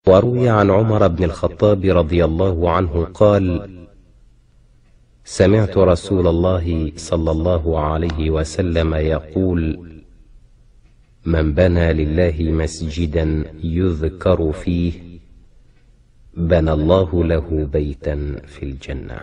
وروي عن عمر بن الخطاب رضي الله عنه قال: سمعت رسول الله صلى الله عليه وسلم يقول: من بنى لله مسجدا يذكر فيه بنى الله له بيتا في الجنة.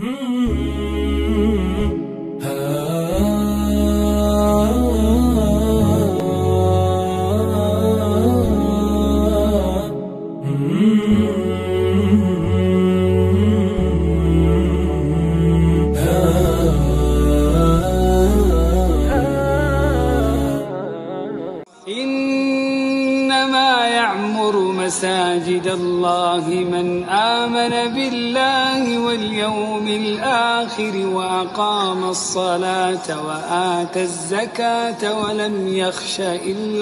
إنما يعمر مساجد الله من آمن بالله واليوم الآخر وأقام الصلاة وآتى الزكاة ولم يخش إلا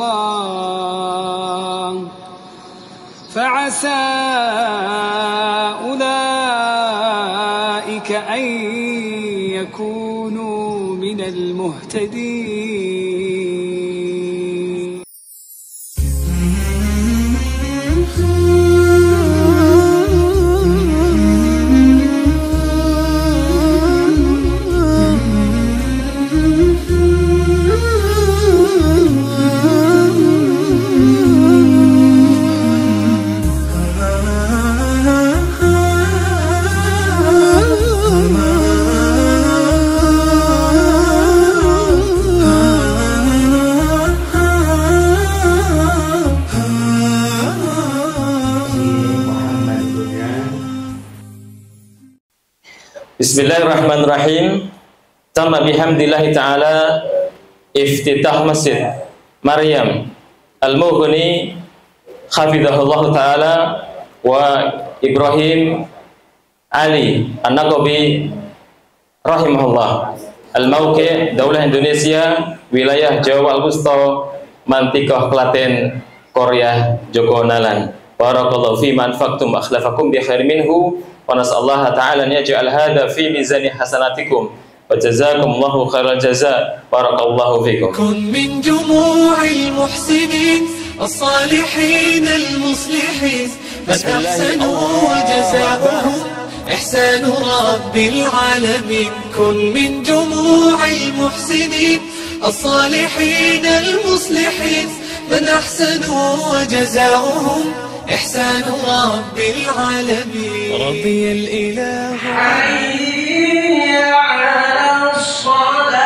الله فعسى أولئك أن يكونوا من المهتدين. Bismillahirrahmanirrahim. Tamma bihamdillahi ta'ala iftitah Masjid Maryam Al-Mughni hafizahullah ta'ala wa Ibrahim Ali An-Naqabi rahimahullah Al-Mauqi' Daulah Indonesia Wilayah Jawa Al-Wusta Mantikah Klaten Korea Joko Nalan. Barakallahu fi manfaqtum akhlafakum bi khair minhu wa nas'allaha ta'ala an yaj'al hadha fi mizani hasanatikum wa jazakumullahu khairal jazaa. Barakallahu fikum. كن من جموع المحسنين الصالحين المصلحين من أحسنوا وجزاؤهم إحسان رب العالمين. كن من جموع المحسنين الصالحين المصلحين من أحسنوا وجزاؤهم إحسان رب العالمين. رضي الإله حي على الصلاة.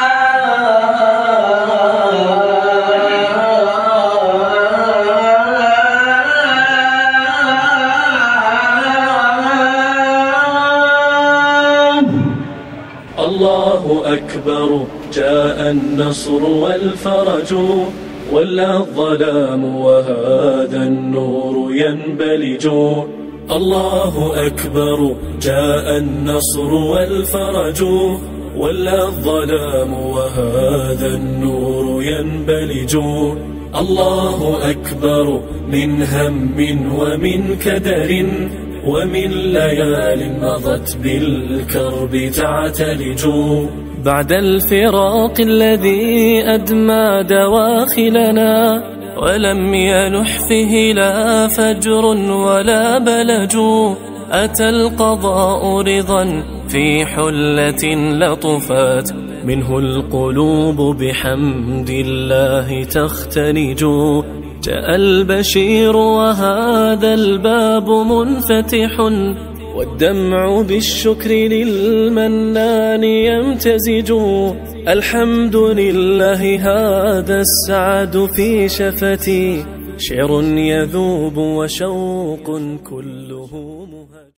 الله أكبر جاء النصر والفرج ولا الظلام وهذا النور ينبلج. الله أكبر جاء النصر والفرج ولا الظلام وهذا النور ينبلج. الله أكبر من هم ومن كدر ومن ليال مضت بالكرب تعتلج. بعد الفراق الذي أدمى دواخلنا ولم يلح فيه لا فجر ولا بلج أتى القضاء رضا في حلة لطفت منه القلوب بحمد الله تختلج. جاء البشير وهذا الباب منفتح والدمع بالشكر للمنان يمتزج. الحمد لله هذا السعد في شفتي شعر يذوب وشوق كله مهج.